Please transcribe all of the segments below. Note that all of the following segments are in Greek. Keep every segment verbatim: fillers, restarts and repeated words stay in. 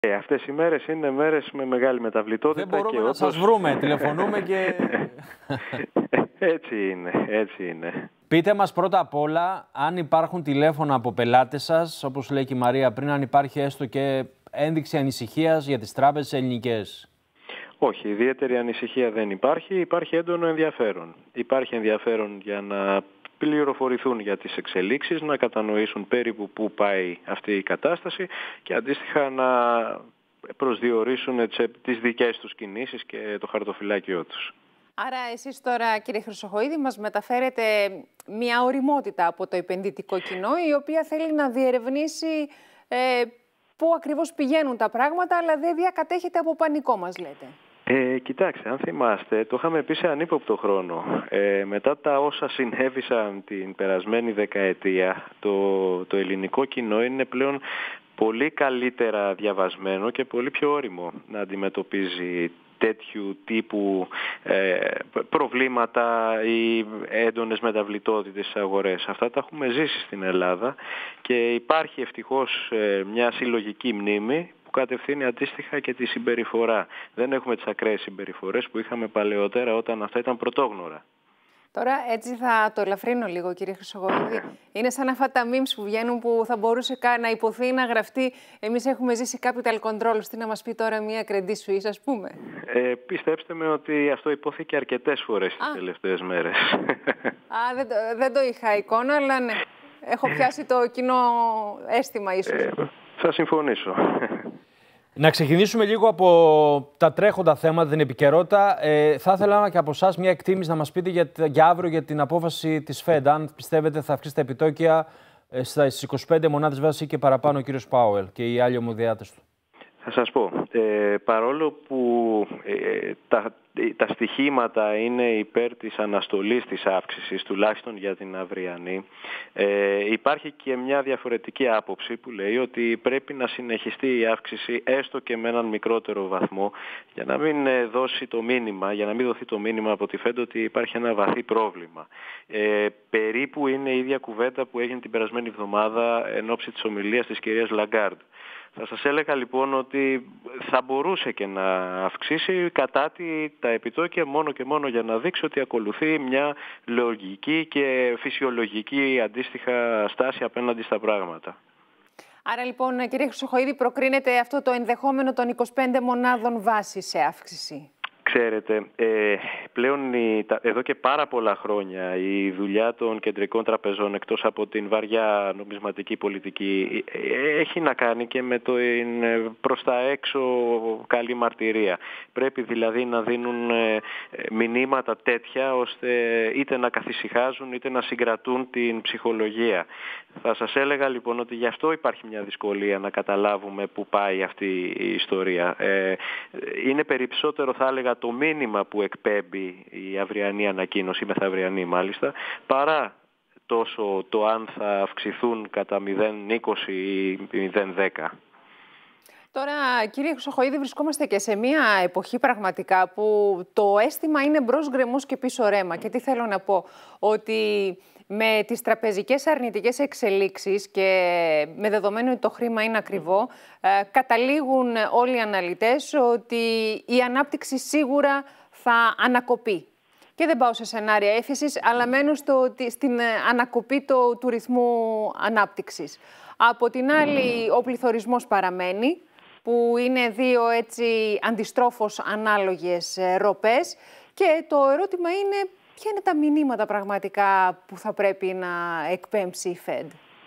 Ε, αυτές οι μέρες είναι μέρες με μεγάλη μεταβλητότητα. Δεν μπορούμε και να όπως... σας βρούμε, τηλεφωνούμε και... Έτσι είναι, έτσι είναι. Πείτε μας πρώτα απ' όλα αν υπάρχουν τηλέφωνα από πελάτες σας, όπως λέει και η Μαρία πριν, αν υπάρχει έστω και ένδειξη ανησυχίας για τις τράπεζες ελληνικές. Όχι, ιδιαίτερη ανησυχία δεν υπάρχει, υπάρχει έντονο ενδιαφέρον. Υπάρχει ενδιαφέρον για να πληροφορηθούν για τις εξελίξεις, να κατανοήσουν περίπου πού πάει αυτή η κατάσταση και αντίστοιχα να προσδιορίσουν τις δικές τους κινήσεις και το χαρτοφυλάκιό τους. Άρα εσείς τώρα, κύριε Χρυσοχοΐδη, μας μεταφέρετε μια ωριμότητα από το επενδυτικό κοινό, η οποία θέλει να διερευνήσει ε, πού ακριβώς πηγαίνουν τα πράγματα, αλλά δεν διακατέχεται από πανικό, μας λέτε. Ε, κοιτάξτε, αν θυμάστε, το είχαμε πει σε ανύποπτο χρόνο. Ε, μετά τα όσα συνέβησαν την περασμένη δεκαετία, το, το ελληνικό κοινό είναι πλέον πολύ καλύτερα διαβασμένο και πολύ πιο ώριμο να αντιμετωπίζει τέτοιου τύπου ε, προβλήματα ή έντονες μεταβλητότητες στις αγορές. Αυτά τα έχουμε ζήσει στην Ελλάδα και υπάρχει ευτυχώς ε, μια συλλογική μνήμη που κατευθύνει αντίστοιχα και τη συμπεριφορά. Δεν έχουμε τις ακραίες συμπεριφορές που είχαμε παλαιότερα όταν αυτά ήταν πρωτόγνωρα. Τώρα έτσι θα το ελαφρύνω λίγο, κύριε Χρυσοχοΐδη. Είναι σαν αυτά τα memes που βγαίνουν που θα μπορούσε να υποθεί να γραφτεί «Εμείς έχουμε ζήσει capital control, τι να μας πει τώρα μια Credit Suisse», ας πούμε. Ε, πιστέψτε με ότι αυτό υπόθηκε αρκετές φορές τις τελευταίες μέρες. Α, δεν το, δεν το είχα εικόνα, αλλά ναι. Έχω πιάσει το κοινό αίσθημα ίσως. Ε, θα συμφωνήσω. Να ξεκινήσουμε λίγο από τα τρέχοντα θέματα, την επικαιρότητα. Ε, θα ήθελα και από εσάς μια εκτίμηση να μας πείτε για, για αύριο για την απόφαση της Fed. Αν πιστεύετε θα αυξήσει τα επιτόκια ε, στις είκοσι πέντε μονάδες βάσης ή και παραπάνω ο κύριος Πάουελ και οι άλλοι ομοδιάτες του. Θα σας πω, ε, παρόλο που ε, τα, τα στοιχήματα είναι υπέρ της αναστολής της αύξησης, τουλάχιστον για την αυριανή, ε, υπάρχει και μια διαφορετική άποψη που λέει ότι πρέπει να συνεχιστεί η αύξηση έστω και με έναν μικρότερο βαθμό για να μην δώσει το μήνυμα, για να μην δοθεί το μήνυμα από τη Fed ότι υπάρχει ένα βαθύ πρόβλημα. Ε, περίπου είναι η ίδια κουβέντα που έγινε την περασμένη εβδομάδα εν ώψη της ομιλίας της κυρίας Λαγκάρντ. Θα σας έλεγα λοιπόν ότι θα μπορούσε και να αυξήσει κατά τη τα επιτόκια μόνο και μόνο για να δείξει ότι ακολουθεί μια λογική και φυσιολογική αντίστοιχα στάση απέναντι στα πράγματα. Άρα λοιπόν, κύριε Χρυσοχοΐδη, προκρίνεται αυτό το ενδεχόμενο των είκοσι πέντε μονάδων βάσης σε αύξηση? Ξέρετε, ε, πλέον η, τα, εδώ και πάρα πολλά χρόνια η δουλειά των κεντρικών τραπεζών εκτός από την βαριά νομισματική πολιτική ε, έχει να κάνει και με το ε, προς τα έξω καλή μαρτυρία. Πρέπει δηλαδή να δίνουν ε, μηνύματα τέτοια ώστε είτε να καθησυχάζουν είτε να συγκρατούν την ψυχολογία. Θα σας έλεγα λοιπόν ότι γι' αυτό υπάρχει μια δυσκολία να καταλάβουμε πού πάει αυτή η ιστορία. Ε, είναι περισσότερο θα έλεγα το μήνυμα που εκπέμπει η αυριανή ανακοίνωση, η μεθαυριανή μάλιστα, παρά τόσο το αν θα αυξηθούν κατά μηδέν κόμμα είκοσι ή μηδέν κόμμα δέκα. Τώρα, κύριε Χρυσοχοΐδη, βρισκόμαστε και σε μια εποχή πραγματικά που το αίσθημα είναι μπρος γκρεμός και πίσω ρέμα. Και τι θέλω να πω, ότι με τις τραπεζικές αρνητικές εξελίξεις και με δεδομένο ότι το χρήμα είναι ακριβό, ε, καταλήγουν όλοι οι αναλυτές ότι η ανάπτυξη σίγουρα θα ανακοπεί. Και δεν πάω σε σενάρια έφεσης, αλλά μένω στο, στην ανακοπή το, του ρυθμού ανάπτυξης. Από την άλλη, ο πληθωρισμός παραμένει, που είναι δύο έτσι αντιστρόφως ανάλογες ροπές. Και το ερώτημα είναι ποια είναι τα μηνύματα πραγματικά που θα πρέπει να εκπέμψει η Fed.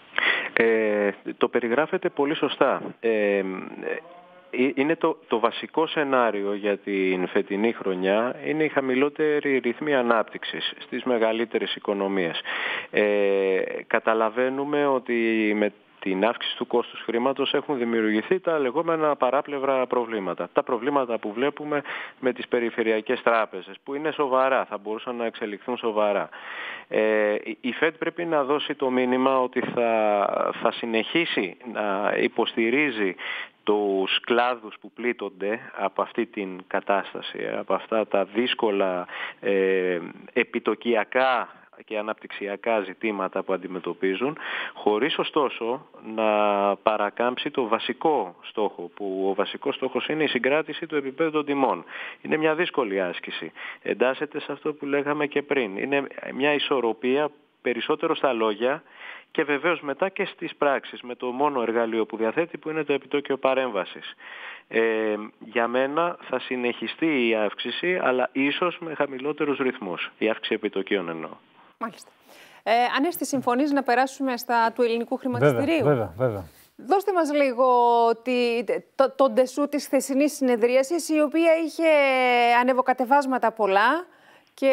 Ε, το περιγράφεται πολύ σωστά. Ε, είναι το, το βασικό σενάριο για την φετινή χρονιά είναι η χαμηλότερη ρυθμή ανάπτυξης στις μεγαλύτερες οικονομίες. Ε, καταλαβαίνουμε ότι με την αύξηση του κόστους χρήματος έχουν δημιουργηθεί τα λεγόμενα παράπλευρα προβλήματα. Τα προβλήματα που βλέπουμε με τις περιφερειακές τράπεζες, που είναι σοβαρά, θα μπορούσαν να εξελιχθούν σοβαρά. Ε, η Fed πρέπει να δώσει το μήνυμα ότι θα, θα συνεχίσει να υποστηρίζει τους κλάδους που πλήττονται από αυτή την κατάσταση, από αυτά τα δύσκολα ε, επιτοκιακά και αναπτυξιακά ζητήματα που αντιμετωπίζουν, χωρίς ωστόσο να παρακάμψει το βασικό στόχο, που ο βασικός στόχος είναι η συγκράτηση του επίπεδου των τιμών. Είναι μια δύσκολη άσκηση. Εντάσσεται σε αυτό που λέγαμε και πριν. Είναι μια ισορροπία περισσότερο στα λόγια και βεβαίως μετά και στις πράξεις, με το μόνο εργαλείο που διαθέτει, που είναι το επιτόκιο παρέμβασης. Ε, για μένα θα συνεχιστεί η αύξηση, αλλά ίσως με χαμηλότερους ρυθμούς. Η αύξηση επιτοκίων εννοώ. Μάλιστα. Ε, Ανέστη, συμφωνείς να περάσουμε στα του ελληνικού χρηματιστηρίου? Βέβαια, βέβαια, βέβαια. Δώστε μας λίγο τη, το, το ντεσού της χθεσινής συνεδρίασης, η οποία είχε ανεβοκατεβάσματα πολλά και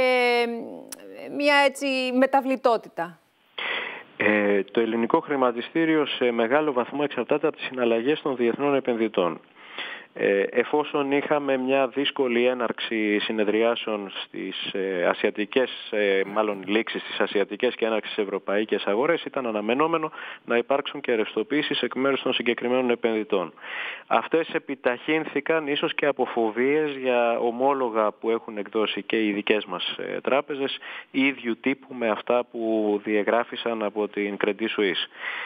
μια έτσι μεταβλητότητα. Ε, το ελληνικό χρηματιστήριο σε μεγάλο βαθμό εξαρτάται από τις συναλλαγές των διεθνών επενδυτών. Ε, εφόσον είχαμε μια δύσκολη έναρξη συνεδριάσεων στις ε, ασιατικές, ε, μάλλον λήξεις στις ασιατικές και έναρξη στις ευρωπαϊκές αγορές, ήταν αναμενόμενο να υπάρξουν και ρευστοποίησεις εκ μέρους των συγκεκριμένων επενδυτών. Αυτές επιταχύνθηκαν ίσως και από φοβίες για ομόλογα που έχουν εκδώσει και οι δικές μας ε, τράπεζες, ίδιου τύπου με αυτά που διεγράφησαν από την Credit Suisse.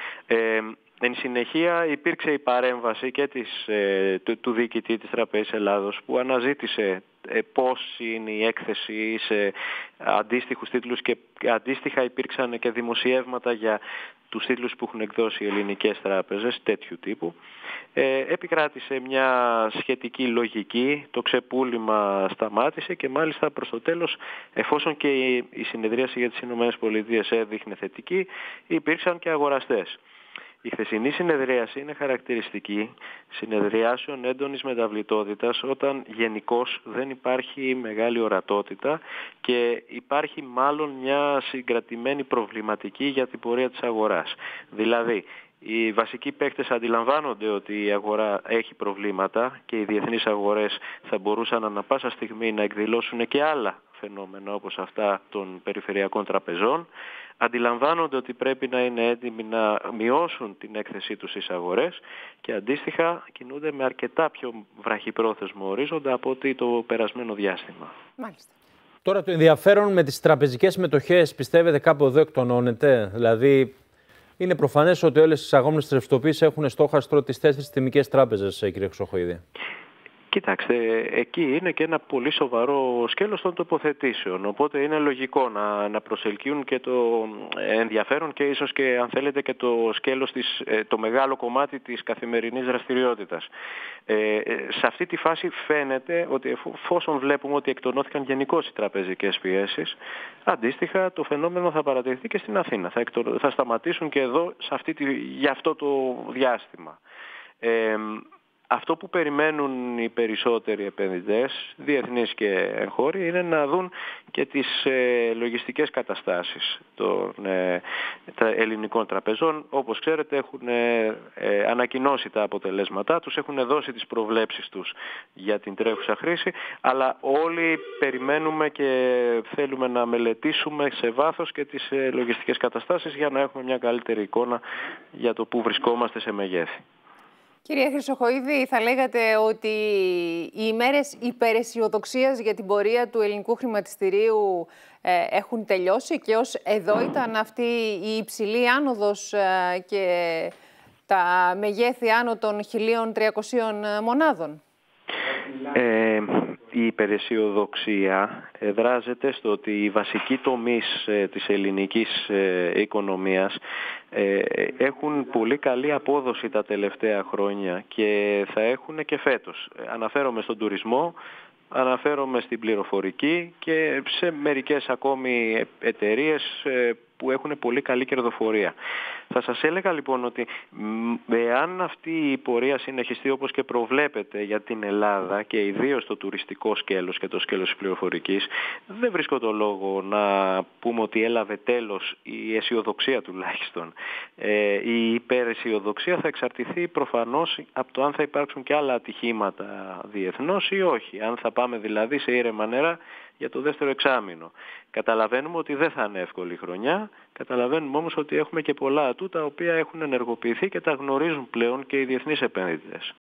Ε, Εν συνεχεία υπήρξε η παρέμβαση και της, ε, του, του διοικητή της Τραπέζης Ελλάδος, που αναζήτησε ε, πώς είναι η έκθεση σε αντίστοιχους τίτλους, και αντίστοιχα υπήρξαν και δημοσιεύματα για τους τίτλους που έχουν εκδώσει οι ελληνικές τράπεζες τέτοιου τύπου. Ε, επικράτησε μια σχετική λογική, το ξεπούλημα σταμάτησε και μάλιστα προς το τέλος, εφόσον και η, η συνεδρίαση για τις ΗΠΑ έδειχνε θετική, υπήρξαν και αγοραστές. Η χθεσινή συνεδρίαση είναι χαρακτηριστική συνεδριάσεων έντονης μεταβλητότητας, όταν γενικώς δεν υπάρχει μεγάλη ορατότητα και υπάρχει μάλλον μια συγκρατημένη προβληματική για την πορεία της αγοράς. Δηλαδή, οι βασικοί παίκτες αντιλαμβάνονται ότι η αγορά έχει προβλήματα και οι διεθνείς αγορές θα μπορούσαν ανα πάσα στιγμή να εκδηλώσουν και άλλα φαινόμενα όπως αυτά των περιφερειακών τραπεζών. Αντιλαμβάνονται ότι πρέπει να είναι έτοιμοι να μειώσουν την έκθεσή τους στις αγορές και αντίστοιχα κινούνται με αρκετά πιο βραχυπρόθεσμο ορίζοντα από ότι το περασμένο διάστημα. Μάλιστα. Τώρα, το ενδιαφέρον με τις τραπεζικές μετοχές, πιστεύετε κάπου εδώ εκτονώνεται? Δηλαδή, είναι προφανές ότι όλες τις αγόμενες ρευστοποίησεις έχουν στόχαστρο τις τέσσερις τιμικές τράπεζες, κύριε Χρυσοχοΐδη. Κοιτάξτε, εκεί είναι και ένα πολύ σοβαρό σκέλος των τοποθετήσεων, οπότε είναι λογικό να, να προσελκύουν και το ενδιαφέρον και ίσως και, αν θέλετε, και το σκέλος της, το μεγάλο κομμάτι της καθημερινής δραστηριότητας. Ε, σε αυτή τη φάση φαίνεται ότι εφόσον βλέπουμε ότι εκτονώθηκαν γενικώς οι τραπεζικές πιέσεις, αντίστοιχα το φαινόμενο θα παρατηρηθεί και στην Αθήνα. Θα, εκτο... θα σταματήσουν και εδώ σε αυτή τη... για αυτό το διάστημα. Ε, Αυτό που περιμένουν οι περισσότεροι επενδυτές, διεθνείς και εγχώροι, είναι να δουν και τις ε, λογιστικές καταστάσεις των ε, τα ελληνικών τραπεζών. Όπως ξέρετε, έχουν ε, ε, ανακοινώσει τα αποτελέσματά τους, έχουν δώσει τις προβλέψεις τους για την τρέχουσα χρήση, αλλά όλοι περιμένουμε και θέλουμε να μελετήσουμε σε βάθος και τις ε, λογιστικές καταστάσεις για να έχουμε μια καλύτερη εικόνα για το πού βρισκόμαστε σε μεγέθη. Κύριε Χρυσοχοΐδη, θα λέγατε ότι οι ημέρες υπεραισιοδοξίας για την πορεία του ελληνικού χρηματιστηρίου ε, έχουν τελειώσει και ως εδώ ήταν αυτή η υψηλή άνοδος ε, και τα μεγέθη άνω των χίλια τριακοσίων μονάδων? Ε, η υπεραισιοδοξία δράζεται στο ότι οι βασικοί τομείς ε, της ελληνικής ε, οικονομίας ε, έχουν πολύ καλή απόδοση τα τελευταία χρόνια και θα έχουν και φέτος. Αναφέρομαι στον τουρισμό, αναφέρομαι στην πληροφορική και σε μερικές ακόμη εταιρείες ε, που έχουν πολύ καλή κερδοφορία. Θα σας έλεγα λοιπόν ότι εάν αυτή η πορεία συνεχιστεί όπως και προβλέπεται για την Ελλάδα και ιδίως το τουριστικό σκέλος και το σκέλος της πληροφορικής, δεν βρίσκω το λόγο να πούμε ότι έλαβε τέλος η αισιοδοξία τουλάχιστον. Ε, η υπεραισιοδοξία θα εξαρτηθεί προφανώς από το αν θα υπάρξουν και άλλα ατυχήματα διεθνώς ή όχι. Αν θα πάμε δηλαδή σε ήρεμα νερά για το δεύτερο εξάμηνο. Καταλαβαίνουμε ότι δεν θα είναι εύκολη χρονιά, καταλαβαίνουμε όμως ότι έχουμε και πολλά ατού τα οποία έχουν ενεργοποιηθεί και τα γνωρίζουν πλέον και οι διεθνείς επενδυτές.